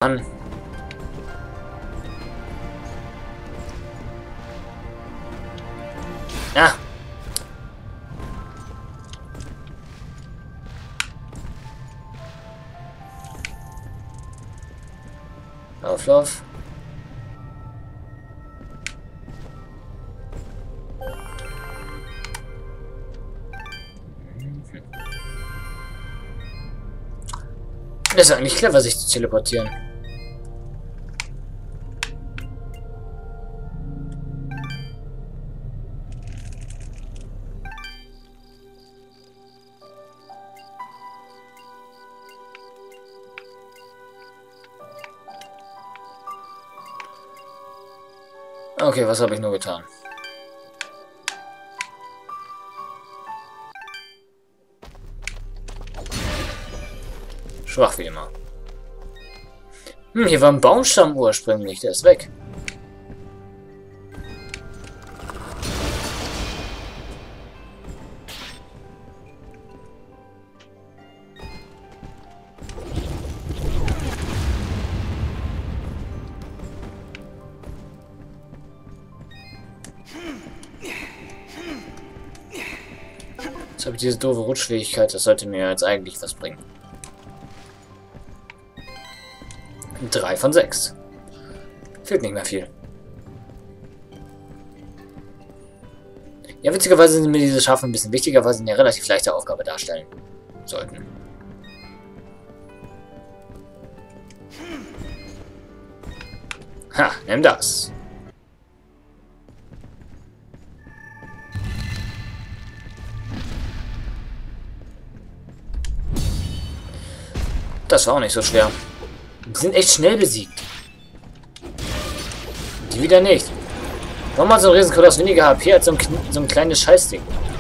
Mann. Ja. Lauf. Das ist eigentlich clever, sich zu teleportieren. Okay, was habe ich nur getan? Schwach wie immer. Hier war ein Baumstamm ursprünglich, der ist weg. Jetzt habe ich diese doofe Rutschfähigkeit, das sollte mir jetzt eigentlich was bringen. 3 von 6. Fehlt nicht mehr viel. Ja, witzigerweise sind mir diese Schafe ein bisschen wichtiger, weil sie eine relativ leichte Aufgabe darstellen sollten. Ha, nimm das. Das war auch nicht so schwer. Die sind echt schnell besiegt. Die wieder nicht. Warum hat so ein Riesenkoloss weniger HP als so ein kleines Scheißding?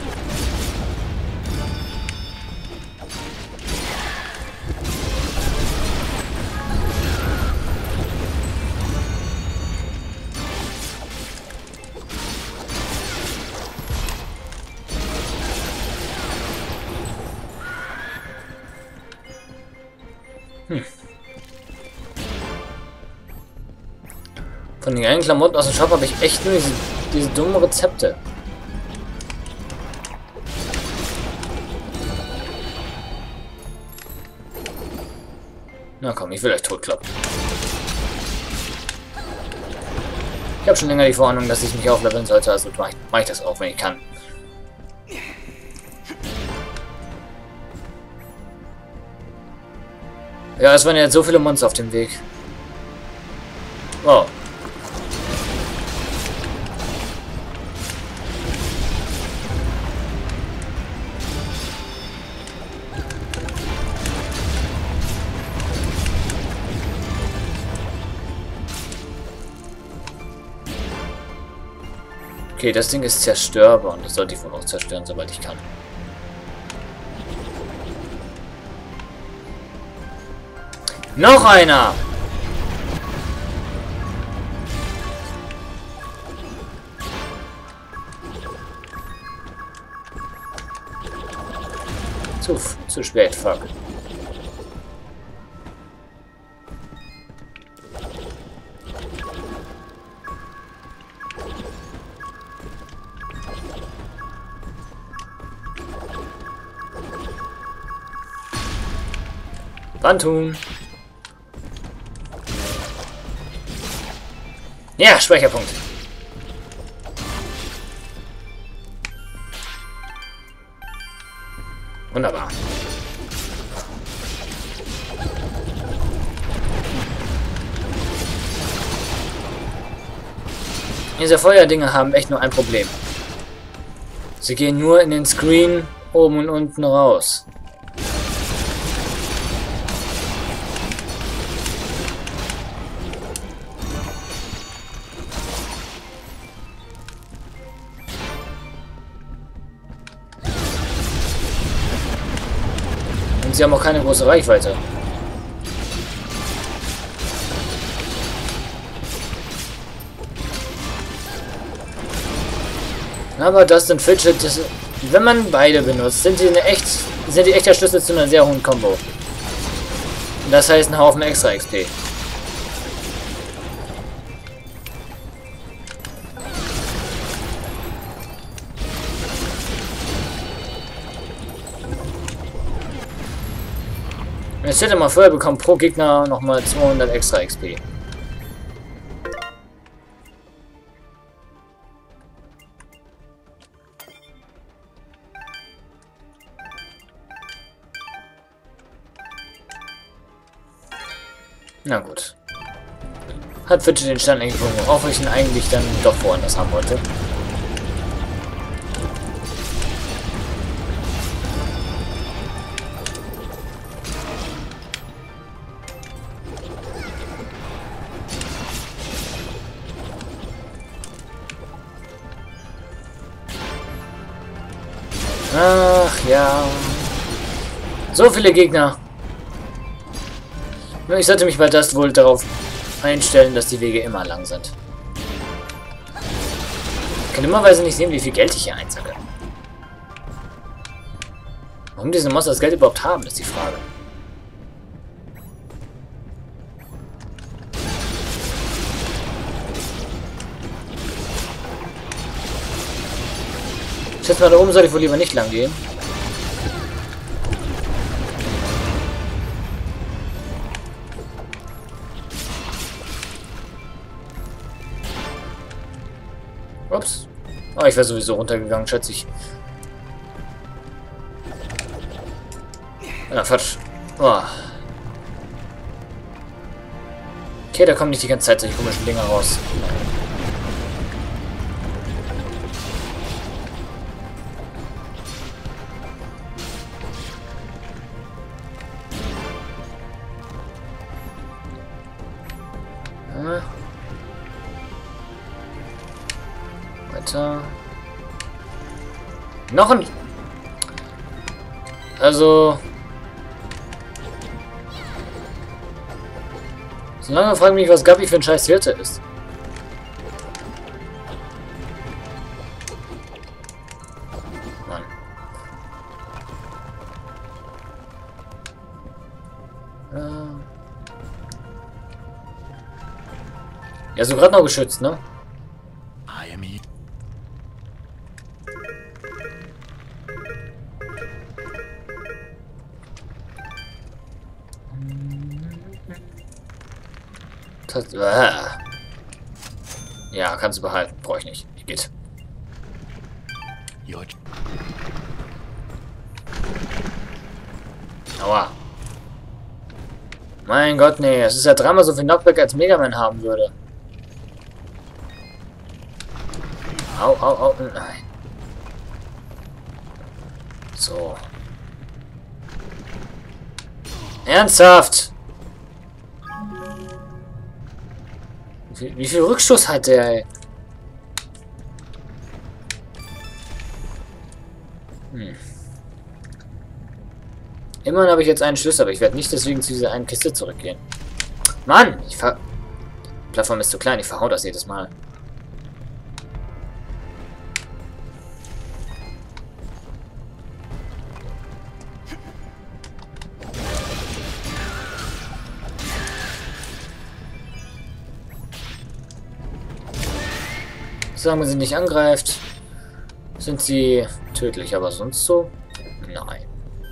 Von den geilen Klamotten aus dem Shop habe ich echt nur diese dummen Rezepte. Na komm, ich will euch totkloppen. Ich habe schon länger die Vorahnung, dass ich mich aufleveln sollte, also mach ich das auch, wenn ich kann. Ja, es waren jetzt so viele Monster auf dem Weg. Wow. Okay, das Ding ist zerstörbar und das sollte ich wohl auch zerstören, sobald ich kann. Noch einer! Zu spät, fuck. Wann tun? Ja, Speicherpunkt. Wunderbar. Diese Feuerdinger haben echt nur ein Problem. Sie gehen nur in den Screen oben und unten raus. Sie haben auch keine große Reichweite. Aber Dust und Fidget, wenn man beide benutzt, sind die echt der Schlüssel zu einer sehr hohen Combo. Das heißt ein Haufen extra XP. Ich hätte mal vorher bekommen pro Gegner nochmal 200 extra XP. Na gut. Hat Fidget den Stand eigentlich irgendwo, auch wenn ich ihn eigentlich dann doch woanders haben wollte. Ach ja. So viele Gegner. Ich sollte mich bei das wohl darauf einstellen, dass die Wege immer lang sind. Ich kann immerweise nicht sehen, wie viel Geld ich hier einsacke. Warum diese Monster das Geld überhaupt haben, ist die Frage. Ich schätze mal, da oben soll ich wohl lieber nicht lang gehen. Ups. Oh, ich wäre sowieso runtergegangen, schätze ich. Ja, Quatsch. Oh. Okay, da kommen nicht die ganze Zeit solche komischen Dinger raus. Weiter. Noch ein... Also... Solange frage ich mich, was Gabi für ein scheiß Hirte ist. Mann. Ja, so gerade noch geschützt, ne? Ja, kannst du behalten. Brauche ich nicht. Geht. Aua. Mein Gott, nee. Es ist ja dreimal so viel Knockback, als Mega Man haben würde. Au, au, au. Nein. So. Ernsthaft? Wie viel Rückstoß hat der, ey? Immerhin habe ich jetzt einen Schlüssel, aber ich werde nicht deswegen zu dieser einen Kiste zurückgehen. Mann! Die Plattform ist zu klein, ich verhau das jedes Mal. Solange sie nicht angreift, sind sie tödlich, aber sonst so? Nein.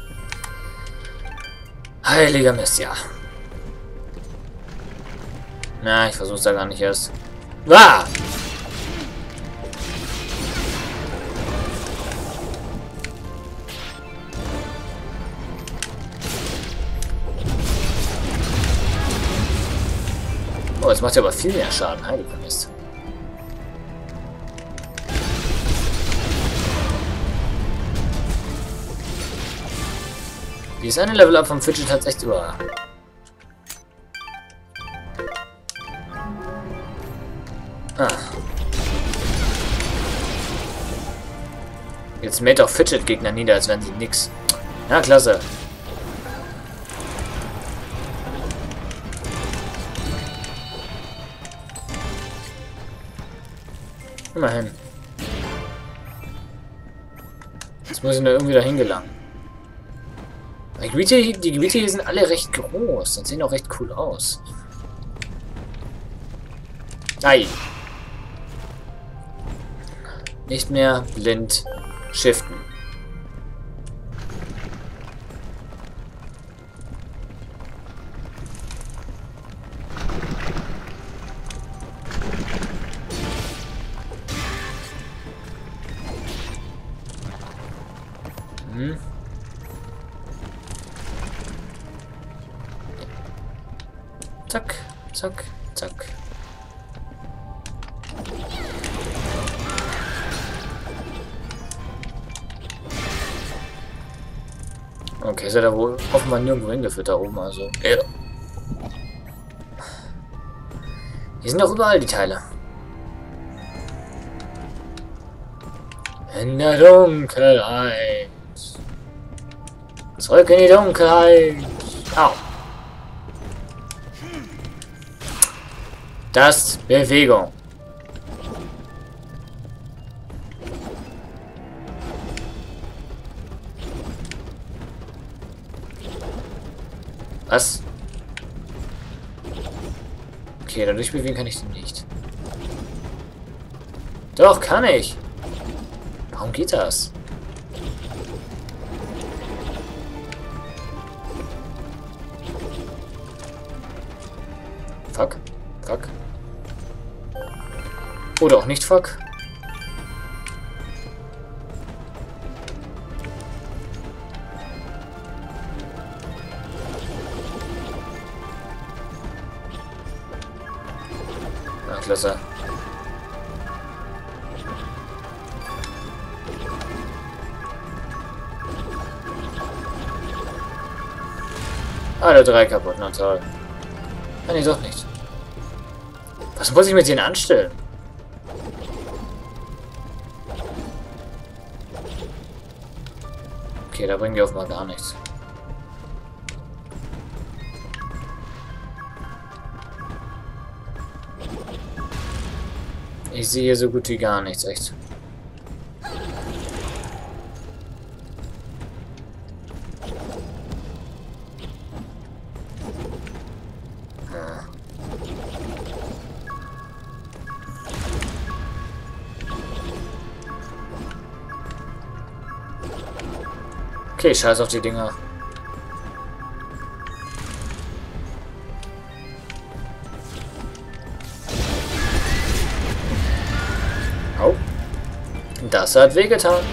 Heiliger Mist, ja. Na, ich versuch's da gar nicht erst. Ah! Oh, jetzt macht er aber viel mehr Schaden. Heiliger Mist. Dieses eine Level-Up vom Fidget hat echt über. Ah. Jetzt mäht auch Fidget-Gegner nieder, als wären sie nix. Ja, klasse. Immerhin. Jetzt muss ich nur irgendwie dahin gelangen. Die Gebiete hier sind alle recht groß und sehen auch recht cool aus. Ei. Nicht mehr blind shiften. Zack, zack, zack. Okay, ist ja da wohl offenbar nirgendwo hingeführt da oben, also. Ja. Hier sind doch überall die Teile. In der Dunkelheit. Zurück in die Dunkelheit. Au. Das ist Bewegung. Was? Okay, dadurch bewegen kann ich den nicht. Doch, kann ich. Warum geht das? Fuck. Fuck. Oder auch nicht fuck. Na, klasse. Alle drei kaputt, na toll. Nee, doch nicht. Was muss ich mit denen anstellen? Okay, da bringen die offenbar gar nichts. Ich sehe hier so gut wie gar nichts, echt. Okay, scheiß auf die Dinger. Au. Das hat wehgetan.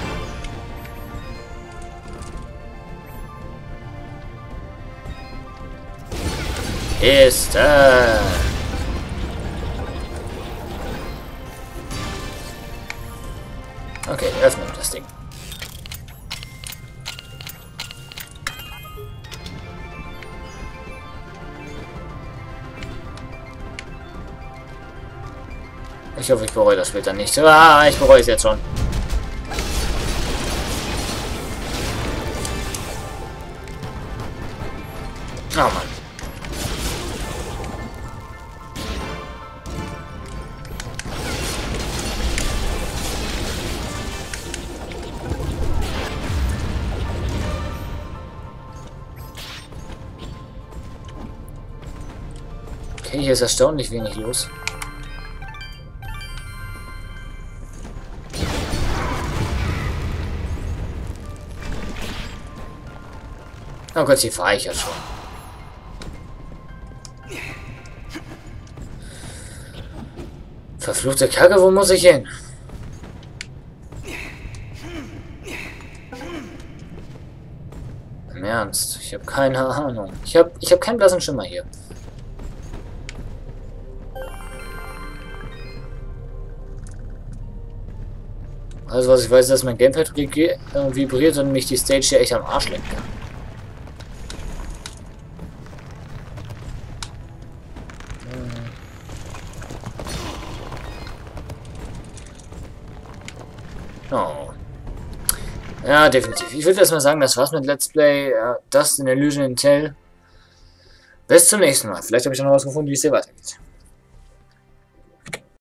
Ist okay, öffnen das Ding. Ich hoffe, ich bereue das später nicht. Ah, ich bereue es jetzt schon. Oh Mann. Okay, hier ist erstaunlich wenig los. Oh Gott, hier fahre ich ja schon. Verfluchte Kacke, wo muss ich hin? Im Ernst, ich habe keine Ahnung. Ich hab keinen blassen Schimmer hier. Also was ich weiß, ist, dass mein Gamepad vibriert und mich die Stage hier echt am Arsch lenken kann. Oh. Ja, definitiv. Ich würde erstmal sagen, das war's mit Let's Play Dust in Illusion in Tell. Bis zum nächsten Mal. Vielleicht habe ich noch was gefunden, wie es hier weitergeht.